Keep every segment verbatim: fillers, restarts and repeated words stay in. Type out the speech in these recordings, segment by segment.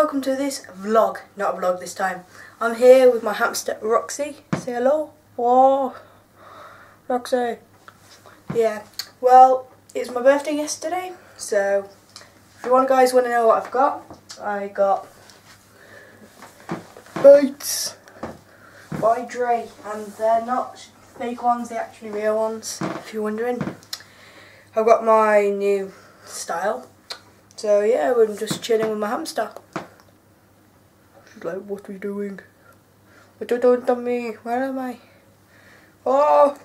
welcome to this vlog. Not a vlog this time. I'm here with my hamster Roxy. Say hello. Whoa, Roxy. Yeah. Well, it was my birthday yesterday, so if you want guys want to know what I've got, I got boots by Dre, and they're not fake ones, they're actually real ones. If you're wondering, I've got my new style. So yeah, I'm just chilling with my hamster. She's like, what are you doing? What are you doing to me? Where am I? Oh!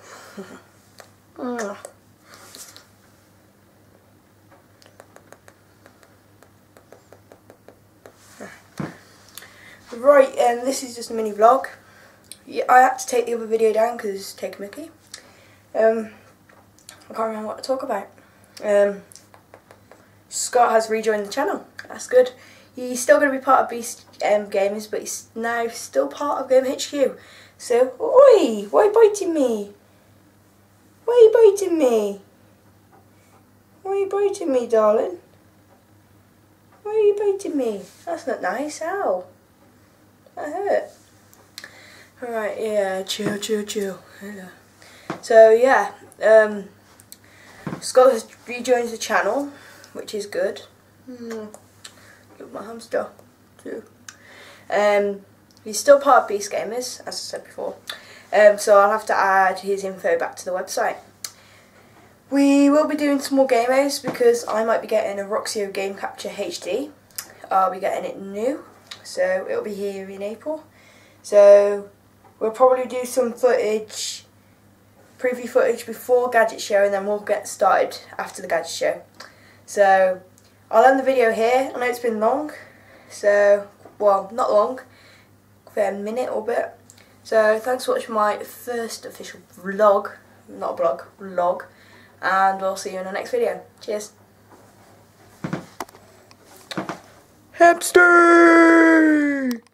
Right, and um, this is just a mini vlog. Yeah, I had to take the other video down because it's Take a Mickey. Um, I can't remember what to talk about. Um, Scott has rejoined the channel. That's good. He's still going to be part of Beast um, Gamers, but he's now still part of Game H Q. So, oi! Why are you biting me? Why are you biting me? Why are you biting me, darling? Why are you biting me? That's not nice. Ow. That hurt. Alright, yeah, chill, chill, chill. So, yeah, um, Scott has rejoined the channel, which is good. Mm. Look, my hamster too. Um, he's still part of Beast Gamers, as I said before. Um, so I'll have to add his info back to the website. We will be doing some more game modes because I might be getting a Roxio Game Capture H D. I'll be getting it new, so it'll be here in April. So we'll probably do some footage, preview footage before Gadget Show, and then we'll get started after the Gadget Show. So I'll end the video here. I know it's been long, so, well, not long, for a minute or a bit. So thanks for watching my first official vlog, not a blog, vlog, and we'll see you in the next video. Cheers. Hamster!